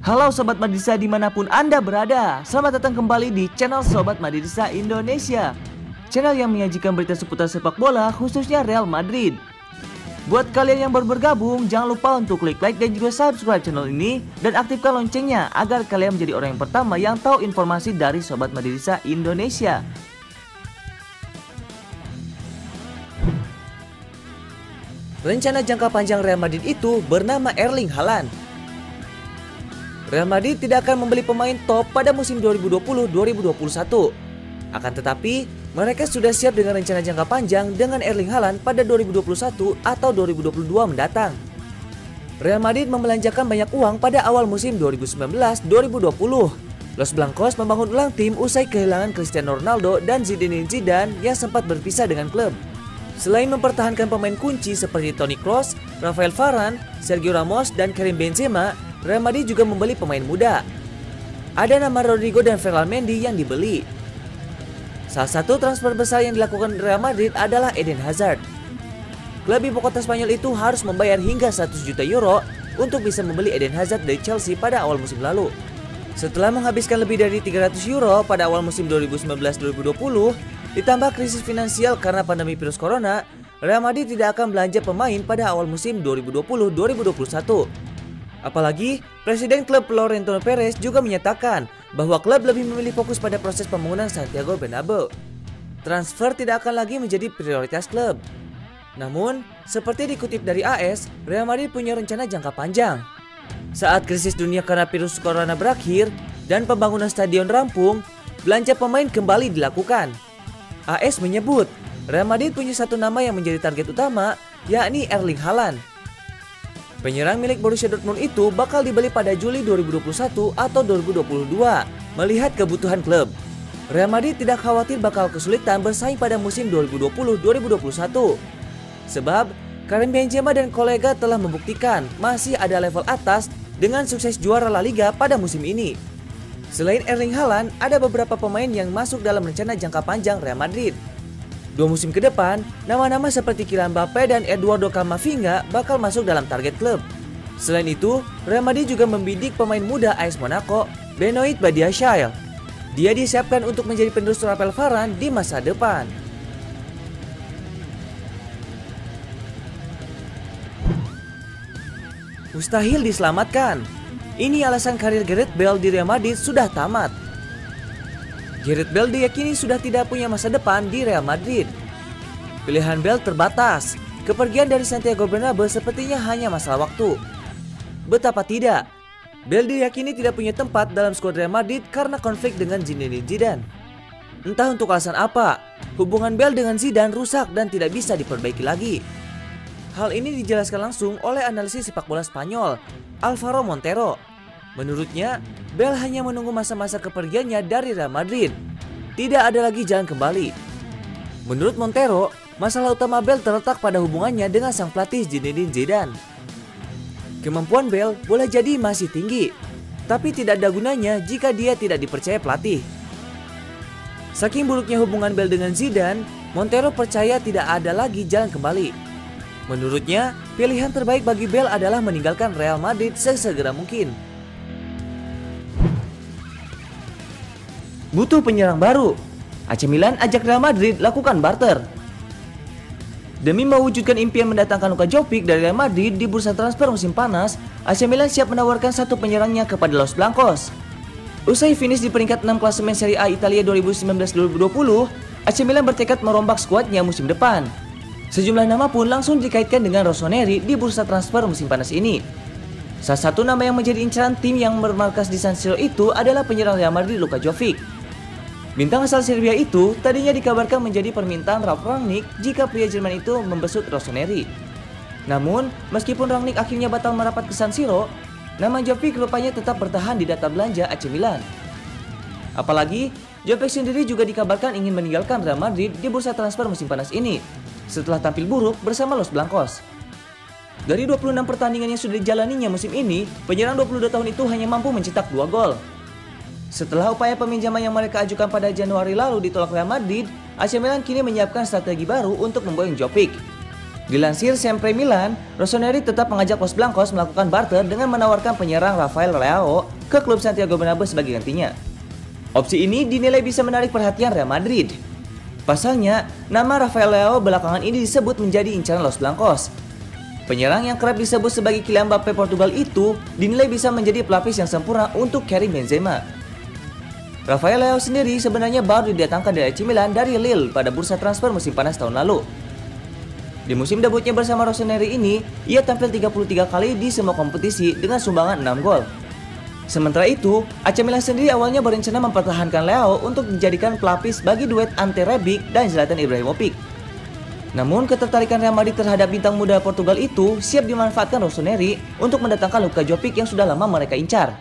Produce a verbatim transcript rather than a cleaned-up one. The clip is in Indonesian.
Halo Sobat Madridista dimanapun Anda berada. Selamat datang kembali di channel Sobat Madridista Indonesia, channel yang menyajikan berita seputar sepak bola khususnya Real Madrid. Buat kalian yang baru bergabung, jangan lupa untuk klik like dan juga subscribe channel ini dan aktifkan loncengnya agar kalian menjadi orang yang pertama yang tahu informasi dari Sobat Madridista Indonesia. Rencana jangka panjang Real Madrid itu bernama Erling Haaland. Real Madrid tidak akan membeli pemain top pada musim dua ribu dua puluh dua ribu dua puluh satu. Akan tetapi, mereka sudah siap dengan rencana jangka panjang dengan Erling Haaland pada dua ribu dua puluh satu atau dua ribu dua puluh dua mendatang. Real Madrid membelanjakan banyak uang pada awal musim dua ribu sembilan belas dua ribu dua puluh. Los Blancos membangun ulang tim usai kehilangan Cristiano Ronaldo dan Zinedine Zidane yang sempat berpisah dengan klub. Selain mempertahankan pemain kunci seperti Toni Kroos, Rafael Varane, Sergio Ramos, dan Karim Benzema, Real Madrid juga membeli pemain muda. Ada nama Rodrigo dan Ferland Mendy yang dibeli. Salah satu transfer besar yang dilakukan Real Madrid adalah Eden Hazard. Klub ibu kota Spanyol itu harus membayar hingga seratus juta euro untuk bisa membeli Eden Hazard dari Chelsea pada awal musim lalu. Setelah menghabiskan lebih dari tiga ratus euro pada awal musim dua ribu sembilan belas dua ribu dua puluh, ditambah krisis finansial karena pandemi virus corona, Real Madrid tidak akan belanja pemain pada awal musim dua ribu dua puluh dua ribu dua puluh satu. Apalagi, Presiden klub Florentino Perez juga menyatakan bahwa klub lebih memilih fokus pada proses pembangunan Santiago Bernabeu. Transfer tidak akan lagi menjadi prioritas klub. Namun, seperti dikutip dari A S, Real Madrid punya rencana jangka panjang. Saat krisis dunia karena virus corona berakhir dan pembangunan stadion rampung, belanja pemain kembali dilakukan. A S menyebut, Real Madrid punya satu nama yang menjadi target utama, yakni Erling Haaland. Penyerang milik Borussia Dortmund itu bakal dibeli pada Juli dua ribu dua puluh satu atau dua ribu dua puluh dua. Melihat kebutuhan klub, Real Madrid tidak khawatir bakal kesulitan bersaing pada musim dua ribu dua puluh dua ribu dua puluh satu. Sebab, Karim Benzema dan kolega telah membuktikan masih ada level atas dengan sukses juara La Liga pada musim ini. Selain Erling Haaland, ada beberapa pemain yang masuk dalam rencana jangka panjang Real Madrid. Dua musim ke depan, nama-nama seperti Kylian Mbappe dan Eduardo Camavinga bakal masuk dalam target klub. Selain itu, Real Madrid juga membidik pemain muda A S Monaco, Benoit Badiashile. Dia disiapkan untuk menjadi penerus Rafael Varane di masa depan. Mustahil diselamatkan. Ini alasan karir Gareth Bale di Real Madrid sudah tamat. Gareth Bale diyakini sudah tidak punya masa depan di Real Madrid. Pilihan Bale terbatas. Kepergian dari Santiago Bernabeu sepertinya hanya masalah waktu. Betapa tidak, Bale diyakini tidak punya tempat dalam skuad Real Madrid karena konflik dengan Zinedine Zidane. Entah untuk alasan apa, hubungan Bale dengan Zidane rusak dan tidak bisa diperbaiki lagi. Hal ini dijelaskan langsung oleh analisis sepak bola Spanyol, Alvaro Montero. Menurutnya, Bale hanya menunggu masa-masa kepergiannya dari Real Madrid. Tidak ada lagi jalan kembali. Menurut Montero, masalah utama Bale terletak pada hubungannya dengan sang pelatih Zinedine Zidane. Kemampuan Bale boleh jadi masih tinggi, tapi tidak ada gunanya jika dia tidak dipercaya pelatih. Saking buruknya hubungan Bale dengan Zidane, Montero percaya tidak ada lagi jalan kembali. Menurutnya, pilihan terbaik bagi Bale adalah meninggalkan Real Madrid sesegera mungkin. Butuh penyerang baru. A C Milan ajak Real Madrid lakukan barter. Demi mewujudkan impian mendatangkan Luka Jovic dari Real Madrid di bursa transfer musim panas, A C Milan siap menawarkan satu penyerangnya kepada Los Blancos. Usai finish di peringkat enam klasemen Serie A Italia dua ribu sembilan belas dua ribu dua puluh, A C Milan bertekad merombak skuadnya musim depan. Sejumlah nama pun langsung dikaitkan dengan Rossoneri di bursa transfer musim panas ini. Salah satu nama yang menjadi incaran tim yang bermarkas di San Siro itu adalah penyerang Real Madrid Luka Jovic. Bintang asal Serbia itu tadinya dikabarkan menjadi permintaan Ralf Rangnick jika pria Jerman itu membesut Rossoneri. Namun, meskipun Rangnick akhirnya batal merapat ke San Siro, nama Jovic rupanya tetap bertahan di data belanja A C Milan. Apalagi, Jovic sendiri juga dikabarkan ingin meninggalkan Real Madrid di bursa transfer musim panas ini setelah tampil buruk bersama Los Blancos. Dari dua puluh enam pertandingan yang sudah dijalaninya musim ini, penyerang dua puluh dua tahun itu hanya mampu mencetak dua gol. Setelah upaya peminjaman yang mereka ajukan pada Januari lalu ditolak Real Madrid, A C Milan kini menyiapkan strategi baru untuk memboyong Jovic. Dilansir Sempre Milan, Rossoneri tetap mengajak Los Blancos melakukan barter dengan menawarkan penyerang Rafael Leao ke klub Santiago Bernabeu sebagai gantinya. Opsi ini dinilai bisa menarik perhatian Real Madrid. Pasalnya, nama Rafael Leao belakangan ini disebut menjadi incaran Los Blancos. Penyerang yang kerap disebut sebagai Kylian Mbappe Portugal itu dinilai bisa menjadi pelapis yang sempurna untuk Karim Benzema. Rafael Leao sendiri sebenarnya baru didatangkan dari A C Milan dari Lille pada bursa transfer musim panas tahun lalu. Di musim debutnya bersama Rossoneri ini, ia tampil tiga puluh tiga kali di semua kompetisi dengan sumbangan enam gol. Sementara itu, A C Milan sendiri awalnya berencana mempertahankan Leao untuk dijadikan pelapis bagi duet Ante Rebic dan Zlatan Ibrahimovic. Namun ketertarikan Real Madrid terhadap bintang muda Portugal itu siap dimanfaatkan Rossoneri untuk mendatangkan Luka Jovic yang sudah lama mereka incar.